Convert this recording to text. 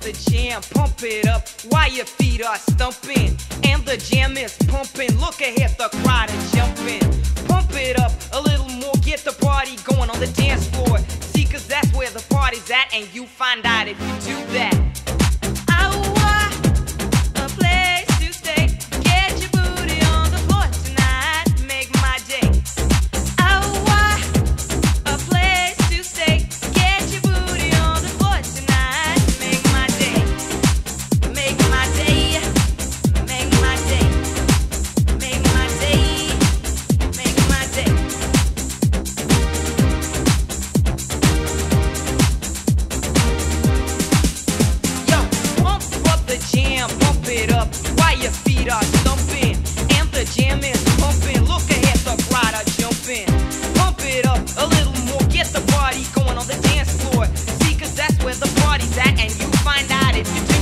the jam, pump it up while your feet are stumping. And the jam is pumping, look ahead, the crowd is jumping. Pump it up a little more, get the party going on the dance floor. See, cause that's where the party's at, and you find out if you do that. Pump it up while your feet are stumping. And the jam is pumping, look ahead, the crowd are jumping. Pump it up a little more, get the party going on the dance floor. See, cause that's where the party's at, and you find out if you do.